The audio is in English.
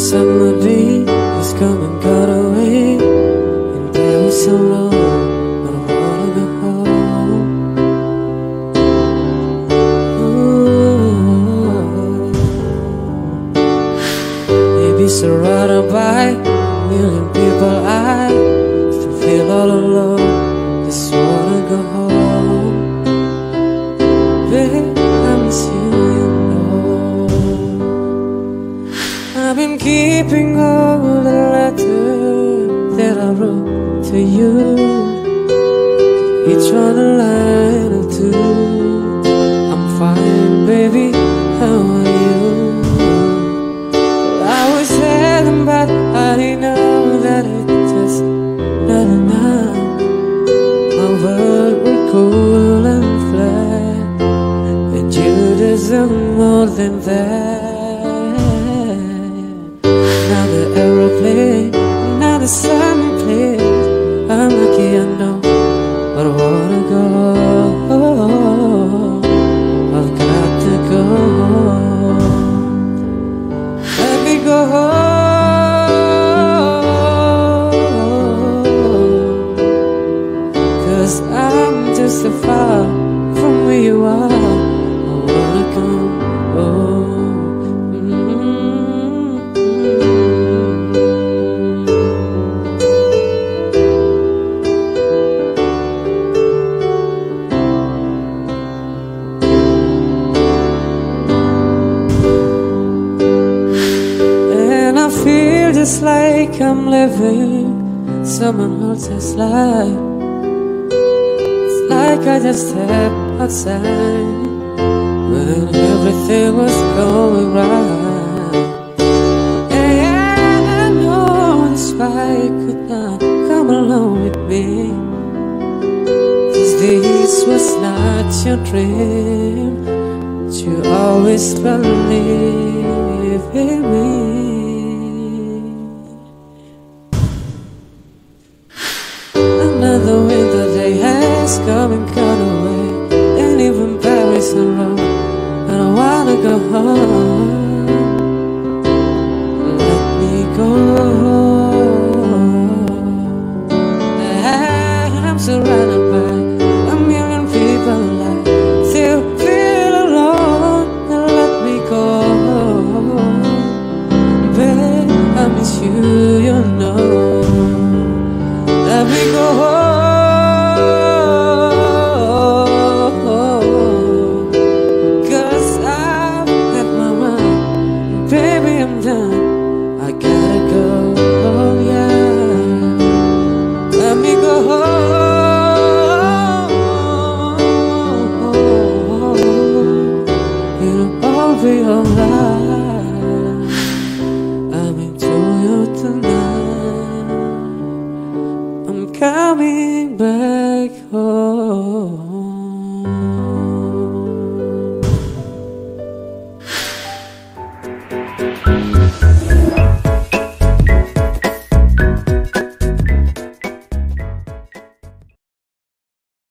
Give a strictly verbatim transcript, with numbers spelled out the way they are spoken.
Somebody has come and got away, and there was so long, but I wanna go home. Ooh. Maybe surrounded by a million people, I still feel all alone. Just wanna go home. Babe, I miss you, you know. I've been keeping all the letters that I wrote to you, each one a line or two. I'm fine, baby, how are you? I was telling, but I know that it's just not enough. My world will cool and flat, and you deserve more than that. Another aeroplane, another sunny place. I'm lucky, I know, but I wanna go. I've got to go. Let me go. Cause I'm just so far from where you are. I wanna come home. Just like I'm living someone else's life. It's like I just stepped outside when everything was going right. And I know this fight could not come along with me, 'cause this was not your dream, but you always believe in me. Another winter day has come and gone away, and even Paris and Rome, and I wanna go home. Let me go. I'm surrounded by a million people, I still feel alone. And let me go. Babe, I miss you, you know.